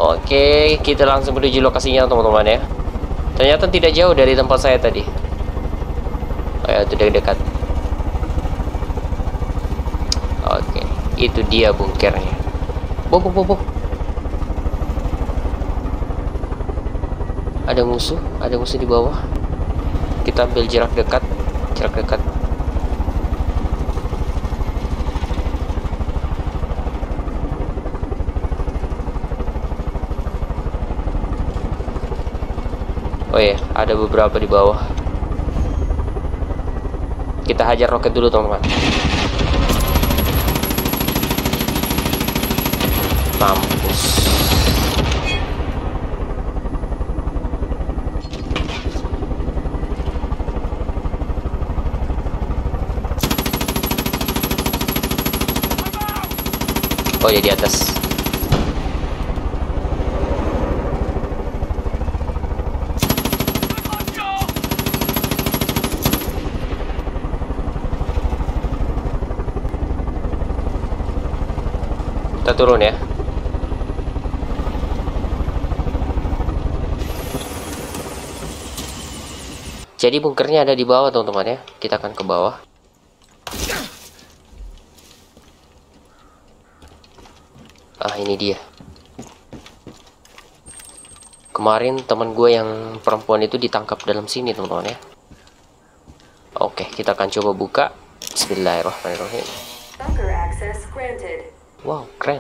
Oke, kita langsung menuju lokasinya teman-teman ya. Ternyata tidak jauh dari tempat saya tadi. Oh ya, itu dekat. Oke, itu dia bunkernya. Bok. Ada musuh di bawah. Kita ambil jarak dekat. Oh ya, ada beberapa di bawah. Kita hajar roket dulu teman-teman. Mampus. Oh ya, di atas. Kita turun ya. Jadi bunkernya ada di bawah teman-teman ya. Kita akan ke bawah. Ah, ini dia. Kemarin teman gue yang perempuan itu ditangkap dalam sini teman-teman ya. Oke, kita akan coba buka. Bismillahirrahmanirrahim. Wow, keren.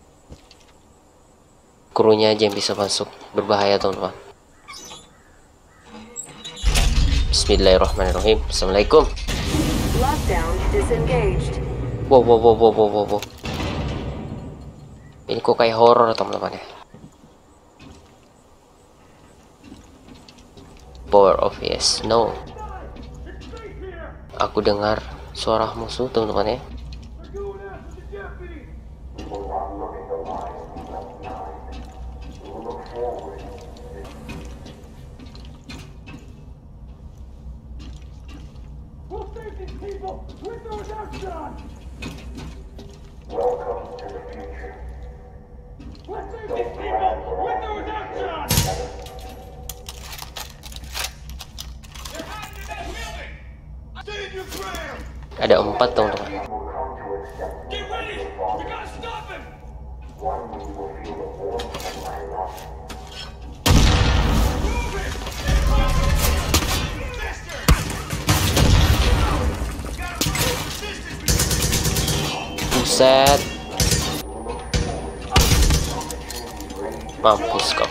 Krunya aja yang bisa masuk. Berbahaya teman-teman. Bismillahirrahmanirrahim. Assalamualaikum. Wow. Ini kok kayak horor teman-teman ya. Power of yes, no. Aku dengar suara musuh teman-teman ya. Ada 4 teman-teman. Buset. Mampus kau.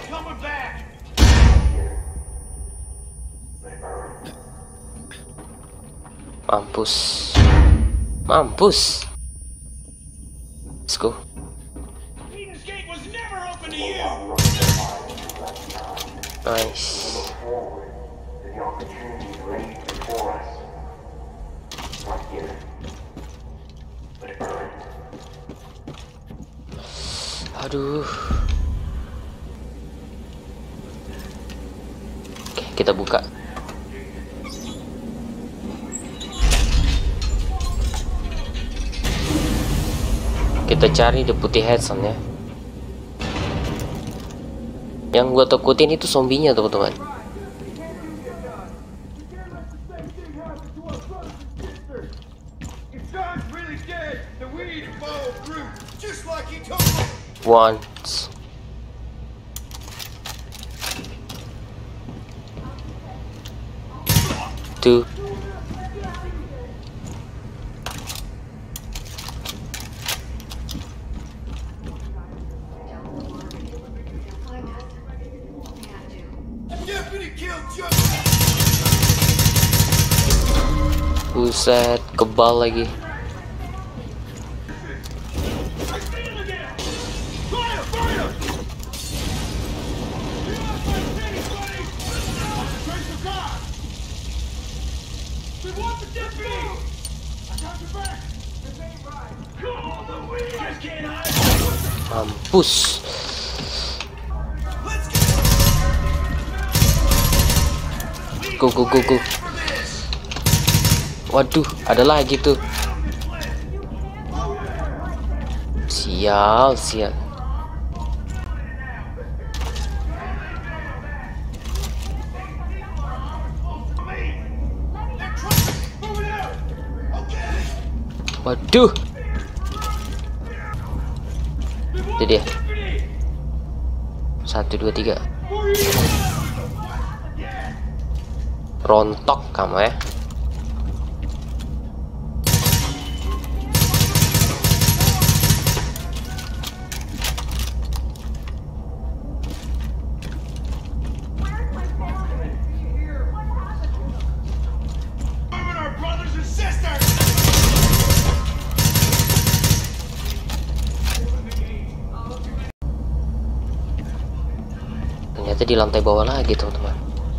Mampus. Let's go. Nice. Aduh. Oke, kita buka. Kita cari the putih Hudson ya. Yang gua takutin itu zombinya teman-teman. Once. Two. Buset, kebal lagi. Mampus. Go. Waduh, ada lagi tuh. Sial. Waduh. Itu dia. 1, 2, 3. Rontok kamu ya. Ternyata di lantai bawah lagi, teman-teman.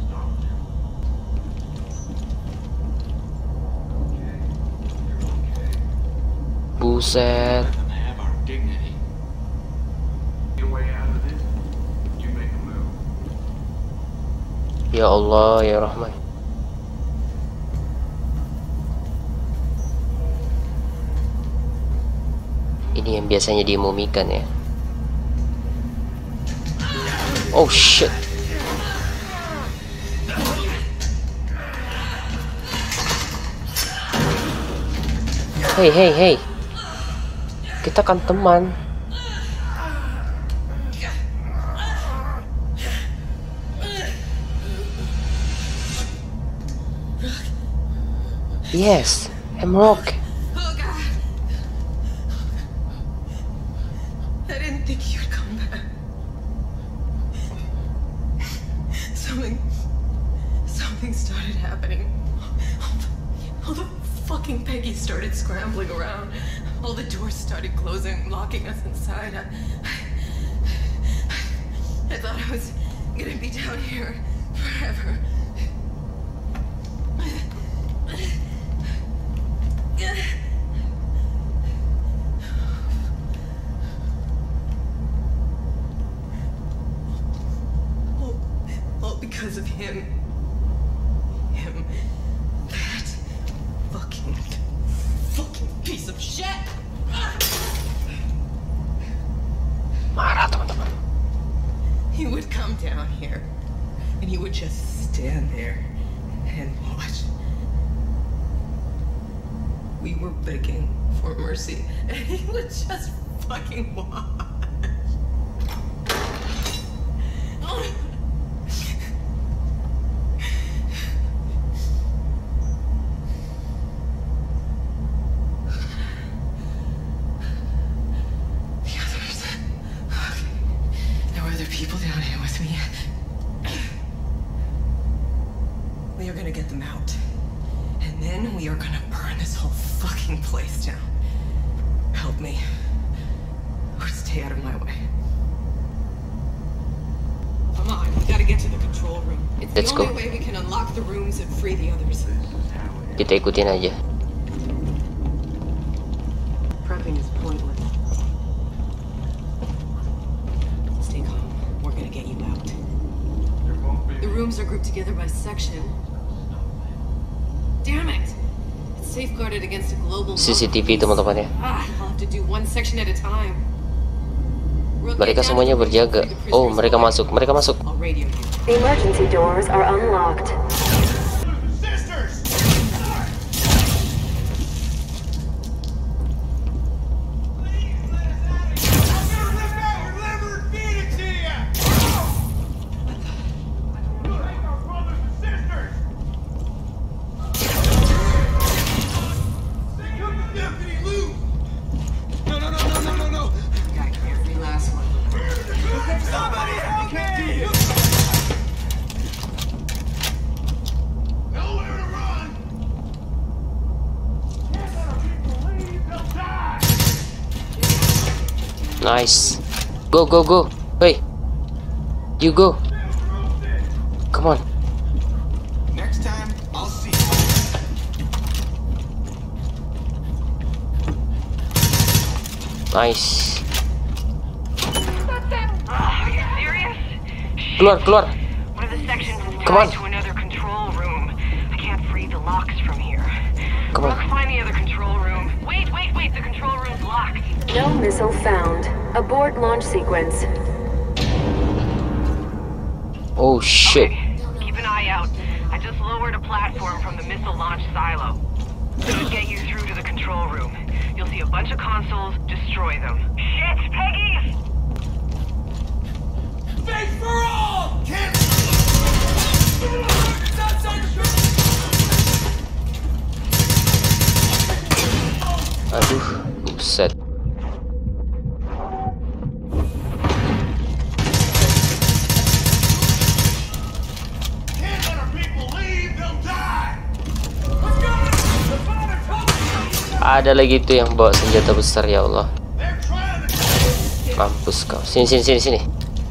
Buset. Ya Allah, ya Rahman. Ini yang biasanya dimumikan ya. Oh shit. Hey hey hey. Kita kan teman. Yes, I'm Rock. Oh God. I didn't think you'd come back. Something started happening. All the fucking Peggy started scrambling around. All the doors started closing, locking us inside. I thought I was gonna be down here forever. All because of him. That fucking piece of shit. Marah, teman-teman. He would come down here and he would just stand there and watch. We were begging for mercy and he would just fucking watch. People down here with me. We are gonna get them out. And then we are gonna burn this whole fucking place down. Help me. Or stay out of my way. Come on, we gotta get to the control room. It's Let's the go. only way we can unlock the rooms and free the others. Kita ikutin aja. Prepping is pointless. Stay calm. We're gonna get you out. The rooms are grouped together by section. Damn it! It's safeguarded against a global CCTV, teman-teman ya. I'll have to do one section at a time. Mereka semuanya berjaga. Oh, mereka masuk. Mereka masuk. I'll radio you. The emergency doors are unlocked. Nice. Go, go, go. Hey. You go. Come on. Next time, I'll see you. Nice. Are you serious? Keluar, keluar. One of the sections is Come on. tied to another control room. I can't free the locks from here. Come on. Look, find the other control room. Wait. The control room's locked. No missile found. Abort launch sequence. Oh shit. Okay, keep an eye out. I just lowered a platform from the missile launch silo. Should get you through to the control room. you'll see a bunch of consoles. Destroy them. Shit, Peggy! Face for all! Can't... Aduh, buset. Can't let our people leave, they'll die! Let's go! The father told me! Ada lagi itu yang bawa senjata besar, ya Allah. They're trying to... Mampus kau. Sini, sini, sini, sini.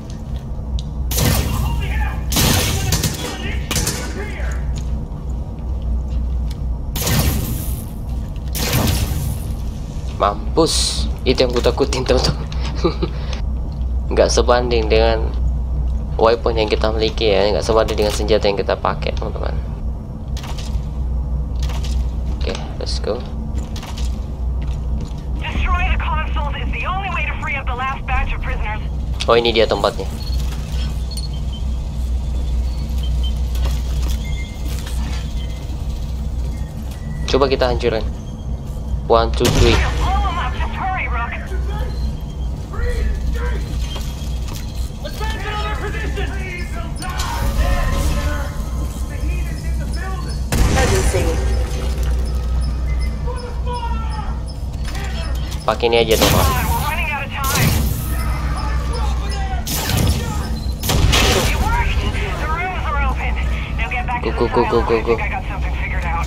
Mampus. Itu yang ku takutin, teman-teman. Nggak sebanding dengan weapon yang kita miliki ya, nggak sebanding dengan senjata yang kita pakai, teman-teman. Oke, let's go. Destroy the consoles is the only way to free up the last batch of prisoners. Oh, ini dia tempatnya. Coba kita hancurin. 1, 2, 3. Blow them up. Just hurry, Rook. Let's back it on our position! Please, they'll die! The heat is in the building! Emergency. For the father! Pakai ini aja, teman. Come on, we're running out of time. It worked. The rooms are open. Now get back to Go, the go, go, silo. go, I go. think I got something figured out.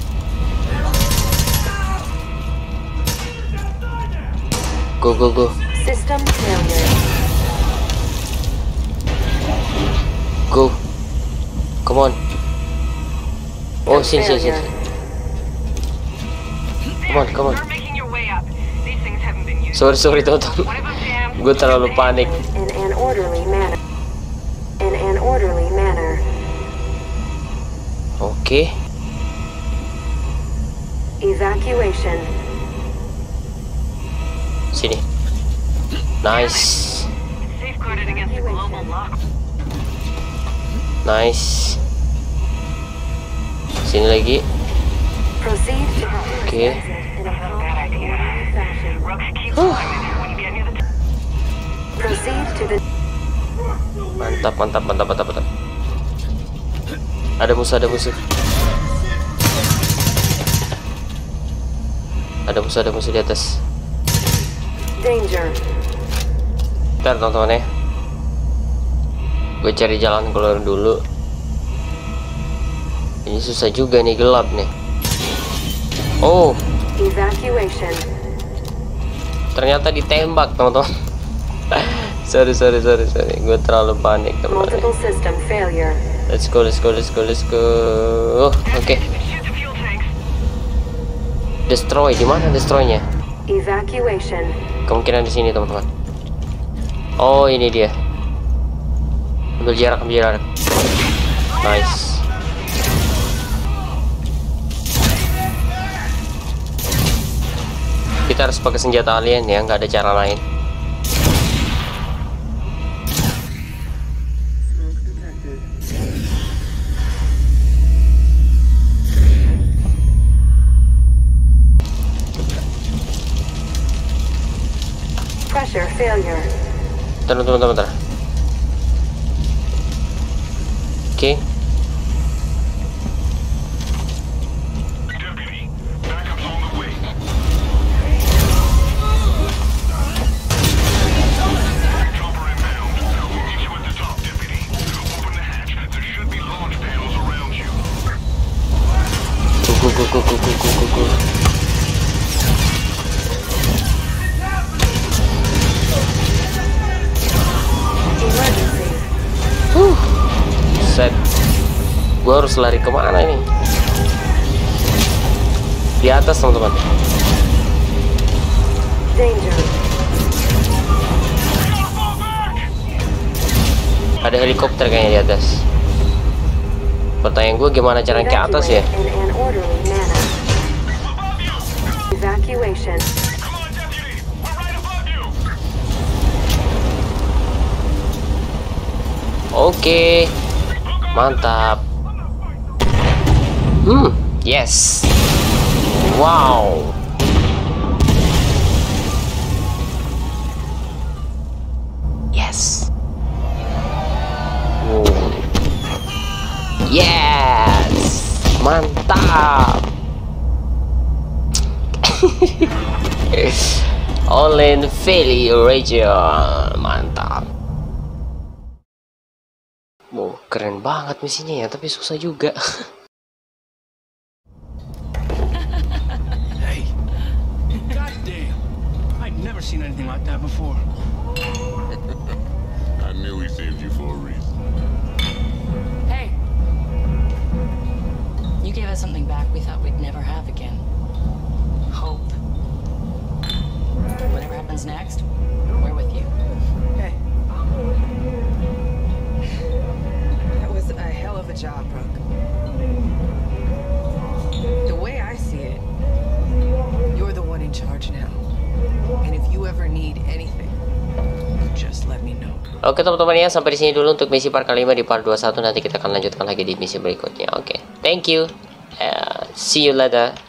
Go, go, go. System failure. Go. Come on. Oh, sini, sini, sini. Come on, come on. Start making your way up. These things haven't been used. Sorry, teman-teman. One of them jammed. Gue terlalu panik. In an orderly manner. In an orderly manner. Oke. Evacuation. Sini. Nice. Safeguarded against the global lock. Nice. Sini lagi. Proceed to Oke. in a calm, Bad idea. orderly fashion. Rook, keep climbing. When you get near the Proceed to the Mantap, mantap, mantap, mantap, mantap. Ada musuh, ada musuh. Ada musuh di atas. danger. Bentar, teman-teman ya. Gue cari jalan keluar dulu. Ini susah juga nih, gelap nih. Oh, Evacuation. ternyata ditembak, teman-teman. sorry. Gue terlalu panik, teman-teman. Multiple system failure. Let's go. Oh, oke. shoot the fuel tanks. Destroy, di mana destroynya? Evacuation. Kemungkinan di sini, teman-teman. Oh, ini dia. Ambil jarak. Nice. Kita harus pakai senjata alien ya, nggak ada cara lain. Pressure failure. Bentar. Oke. Deputy, backup's on the way. Chopper inbound. We'll meet you at the top, Deputy. Open the hatch. There should be launch panels around you. Go. Emergency. Set. Gua harus lari kemana ini? Di atas, teman-teman. Danger. Ada helikopter kayaknya di atas. Pertanyaan gue, gimana cara ke atas ya? Evacuate in an orderly manner. Evacuation. Come on, Deputy. We're right above you. Oke. Mantap. Yes. Wow. Yes. Wow. Yes. Mantap. Online Valley region. Mantap. Wow, keren banget misinya ya, tapi susah juga. Hey. Goddamn. I've never seen anything like that before. I knew he saved you for a reason. Hey. You gave us something back we thought we'd never have again. Hope. Whatever happens next, we're with you. Hey. That was a hell of a job, Brooke. The way I see it, you're the one in charge now. And if you ever need anything, just let me know. Oke teman-teman ya, sampai di sini dulu untuk misi part kelima. Di part 21 nanti kita akan lanjutkan lagi di misi berikutnya. Oke, thank you. See you later.